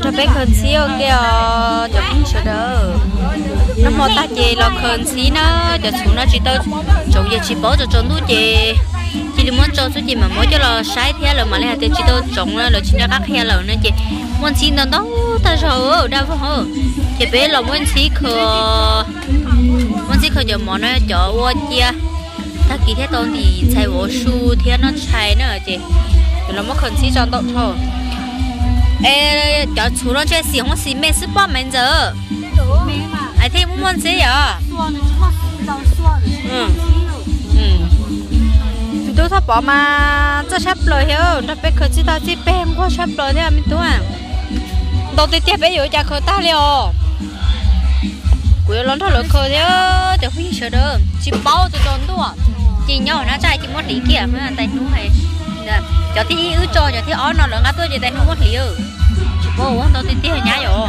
cho bé khẩn xí ok cho cũng sợ đỡ nó mò ta về là khẩn xí nó cho xuống nó chỉ tao trồng về chỉ bỏ cho trồng túi về chỉ đi muốn trồng túi về mà mỗi cho là sai thế là mà lại chỉ tao trồng là chỉ là các he là nó chị muốn xin nó đó ta rồi đau không hả chị bé là muốn xin khờ giờ món nó cho qua chia ta kỳ thế tôn thì chạy vô su thế nó chạy nữa chị rồi nó mất khẩn xí cho tao thôi ê cho chú nó chơi xí không xí mẹ sức bao mình giờ ai thấy muốn xí à tôi thắp bỏ mà cho sắp lời hiểu nó bé khởi chỉ tao chỉ bé em có sắp lời thế à mình tôi à đầu tiên tiếp bé rồi cha khởi ta liều cuối lần thôi lời khởi thế để huy sợ đó chỉ bao cho đòn tôi chỉ nhau nó chạy chỉ mất lý kia mới là tay nú hay cho thì ứ cho thì ó nó là ngã tôi chỉ tay nú mất lý ư chỉ bao đầu tiên tiếp nhá rồi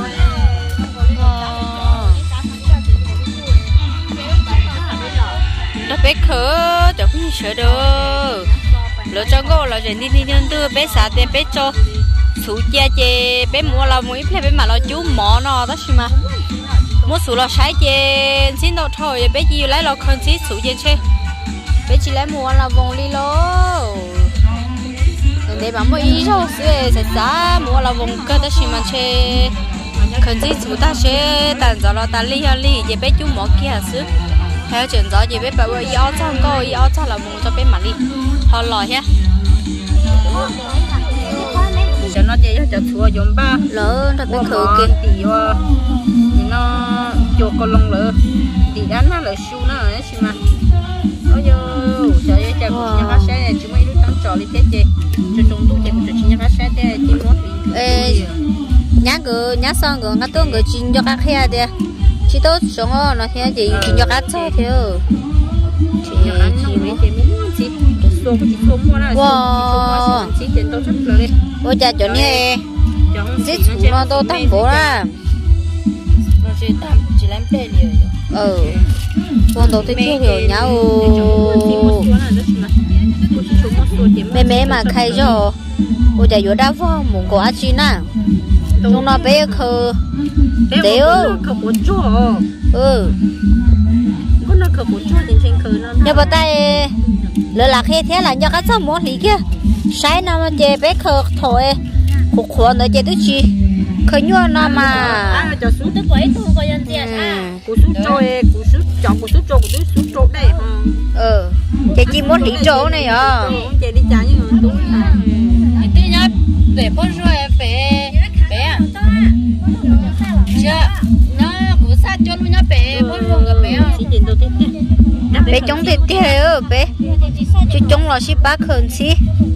nó bé khờ cho không sợ đâu lỡ cho cô là chuyện đi đưa bé xả tiền bé cho số chia chê bé mua là mỗi bé mà là chú mỏ nó đó xí mà mua số là sai chê xin đâu thôi bé chỉ lấy là không chỉ số chê chê bé chỉ lấy mua là vòng đi lô để mà mua ít rồi sẽ giá mua là vòng cơ đó xí mà chê không chỉ số ta chê tàn giờ là ta li chê bé chú mỏ kia xứ theo chuyện đó chị biết bảo ơi áo trang cô áo trang là vùng cho bé mà đi họ lòi ha cho nó chơi cho chùa dùng ba lỡ nó bị khử kì thì nó chuột con lông lỡ thì đánh nó lỡ su nó ấy xí mà ôi yo trời ơi trời cũng nhà cá xe chỉ mấy đứa tắm trò đi thế chị cho chúng tôi thì chỉ nhà cá xe thế chỉ muốn thì nhá xong rồi ngắt tôi người chuyên cho các xe đi chị tốt sống nó thế gì chị cho cá cho thế chị wow ôi cha chỗ này giết chúng nó đâu tăng bố ra chỉ làm bể liền con đâu thấy chưa hiểu nhau mẹ mà khai cho ôi cha vô đá phong muốn có chi nào chúng nó bé khờ đéo khờ bột chua con nó khờ bột chua thì trên khờ nó nhưng mà tay lỡ là khi thế là do các cháu muốn lý kia sai nào mà chơi bé khờ thôi cuộc khoan để chơi tới chi khờ nhua nó mà cho xuống tới quấy thôi coi dân tiền cú xuống trôi cú xuống chọn cú xuống trôi cú xuống trôi đây chơi chi muốn lý chỗ này à chơi đi trả như người tôi tí nhá để con rồi bé bé chưa nó cũng sát cho luôn nhá bé muốn luôn cái bé bé chống thì tiêu bé chứ chống là ship bác hơn xí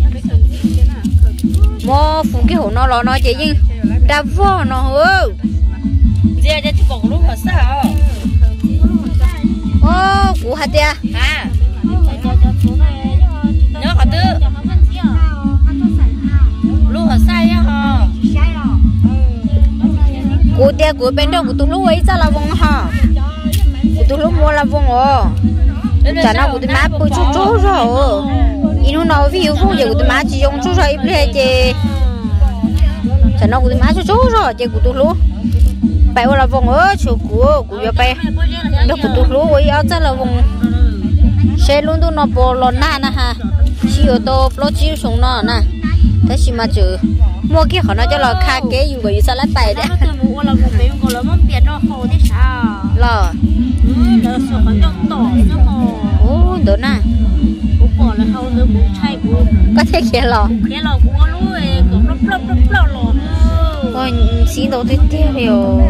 mua phụ cái hổ nó nó chỉ nhưng đa vô nó hư giờ cho bọc lúc mà sao ô cụ hạt tia nhớ hả tư lúc mà sai nhá hả cụ tia cụ bên đâu cụ tụi lúc ấy sao là vòng hả cụ tụi lúc mua là vòng chả nào cụ tụi má bự chú rồi inu nó ví dụ không giờ cụ tụi má chỉ dùng chú rồi ít hết chứ chả nào cụ tụi má chú rồi chứ cụ tụi lúc bay là vòng chỗ cụ giờ bay nó cụ tụi lúc ấy áo chắc là vòng xe luôn tụi nó bỏ lon na nè ha chỉ ô tô lót chiếu xuống nó nè thế chỉ mà chữ mua kia họ nói cho là khá kế dùng cái gì sao lại tay đấy mua là một mấy con là món biển nó hồ thế sao lò là sợ còn trong tổ nó hồ đúng nè cũng còn là hầu nữa cũng chay cũng có thể kia lò cũng có lúa cũng lấp lò ôi xin đầu tiên tiêu hiểu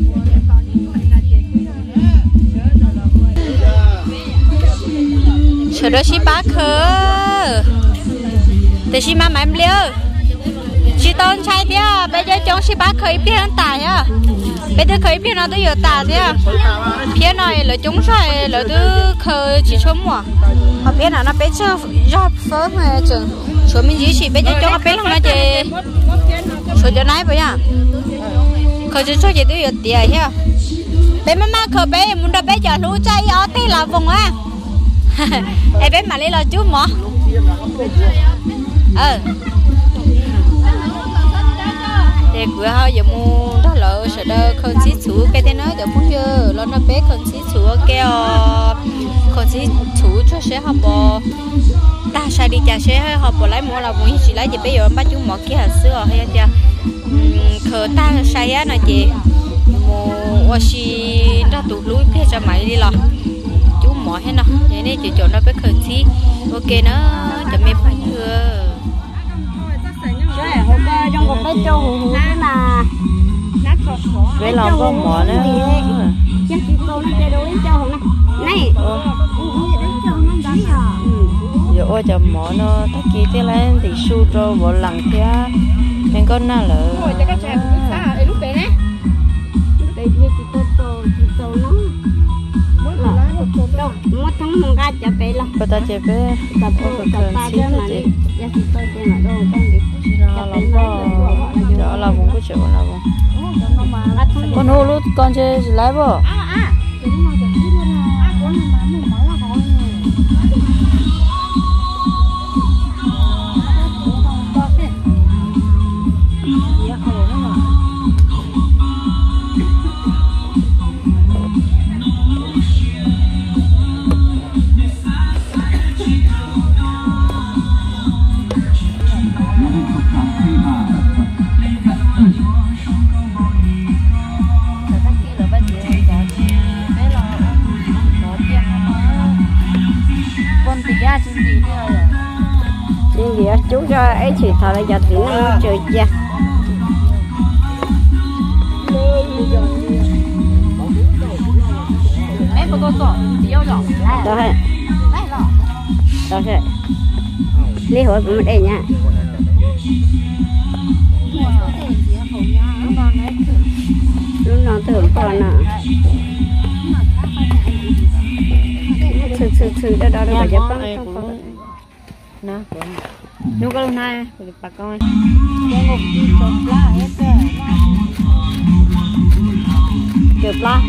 chờ đó chị bác khờ để chị mà em liêu chị tôn trai thế bây giờ chúng chị bác khởi biết anh tài á bây giờ khởi biết nó tôi giờ tài thế phía này là chúng sai là tôi khởi chỉ số mùa họ biết là nó bé chưa rót phớm hay chừng số mình chỉ bây giờ cho nó bé không nó chị số cho nãy bây giờ khởi chỉ số gì tôi giờ tiền thế bé má khởi bé muốn đập bé giờ lú chay ở đây là vùng á em bé mà lấy là chú mỏ để thì cứ hai giờ mua đó là sợ đó không xí chủ cái thế nó giờ cũng giờ nó bé không xí chủ cái không xí chủ cho sẽ học bò ta sai đi chả sẽ học bò lấy mua là muốn chỉ lấy thì bây giờ bắt chúng mỏ kia hạt sữa hay chưa khờ ta sai á này chị mua xí ra tụt lúi cái cho máy đi lò chú mỏ hết nào vậy nên chị chọn nó bé không xí ok nó cho mấy phải chưa hôm nay trong một cái châu hủ thế mà với lòng con mỏ nữa chắc chị cô nó chơi đâu đến châu này giờ ôi chờ mỏ nó tất kỳ thế lên thì su cho bộ lần thế nên con na lợ lúc bé đấy bây giờ chị tô nó một tháng một ngày chả bé lắm cô ta chè bé tập ta chứ mà đi giờ chị tô chơi mà đâu con đi nó lắm bò giờ là vùng cái chỗ là vùng con hô lúc con chơi lái bò chú cho ấy chỉ thở là giờ tí nó chơi cha đó hết đó hết lấy hỏi một đây nha lúc nào tưởng còn à thực đó đó là giúp nó nó có này bà con chụp lá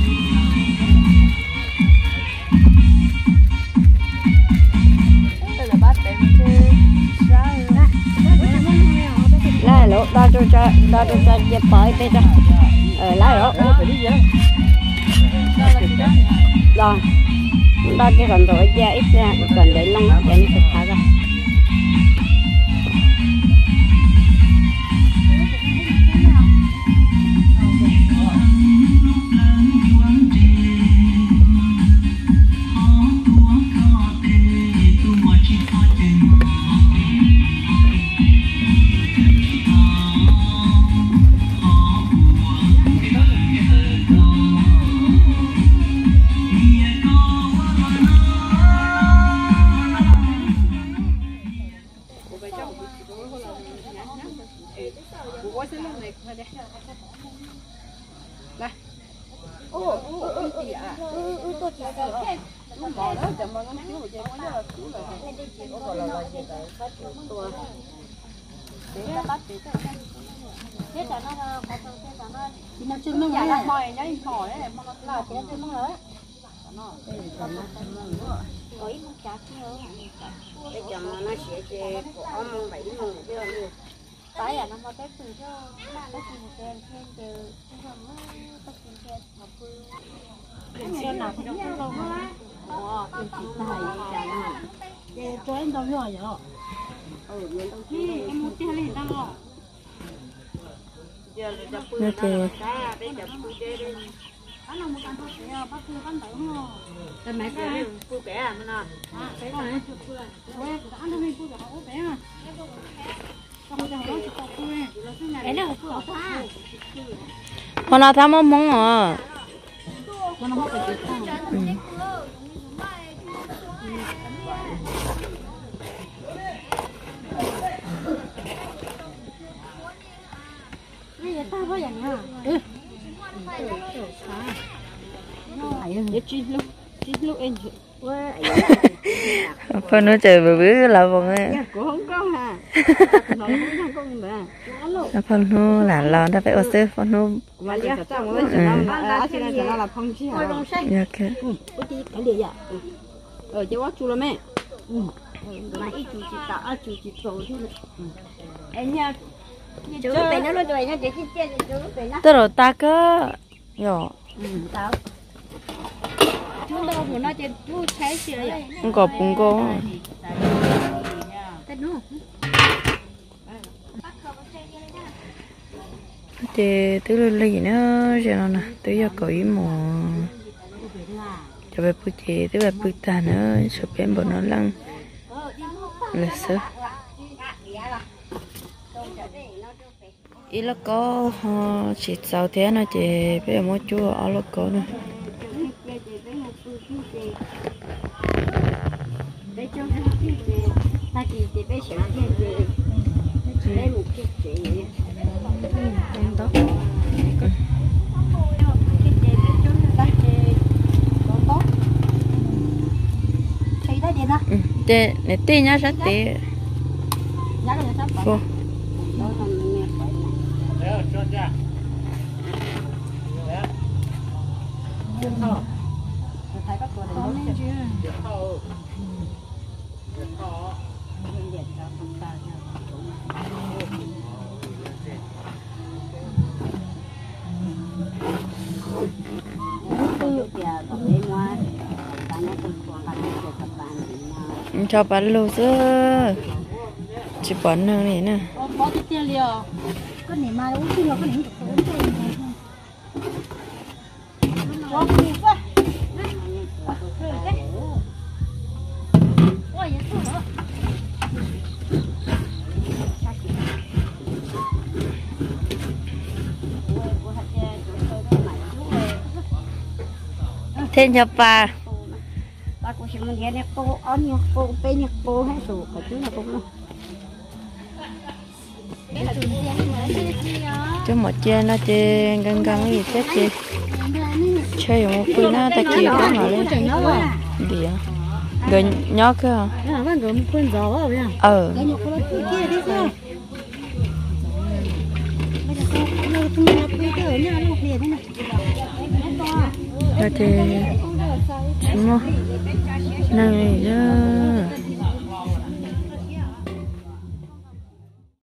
lá lỗ đo cho dẹp bởi đây cho lá lỗ rồi đo cái còn rồi da ít ra còn để lông để nó thực thả ra nó thì hôm nào thăm mong mong à phần nó chơi bự bự là bọn ấy phần nó là lo đã phải ở xe phần nó chứ quá chú là mẹ mà ít chú chỉ tạo chú chỉ tổ chứ em nha chú phải nó rồi nó để chia chú phải nó tôi rồi ta cơ yo tao chú đâu của nó chơi chú thấy gì vậy không có bún cô tên nó thì từ lấy nữa cho nó nè từ giờ có ý mò cho bé bự thì từ bé bự ta nữa cho bé bọn nó lăng là sợ ý là có chỉ sau thế nó chỉ bé mua chua ở là có nữa ta chỉ bé sửa cái bé một chút gì đó để để tê nhá sát tê cô cho bạn lô sơ chỉ bón nữa này nè có cái tiền liều có này mà uống tiền có này có tiền quá ôi vậy thôi thêm cho bà cô chỉ muốn nghe cô ăn nhạc cô bé nhạc cô hay số cái thứ nào cũng chứ một chơi nó chơi găng găng gì chết chị chơi một phút nó ta kia có mà lên gì à rồi nhóc cơ nó thì chúng nó này đó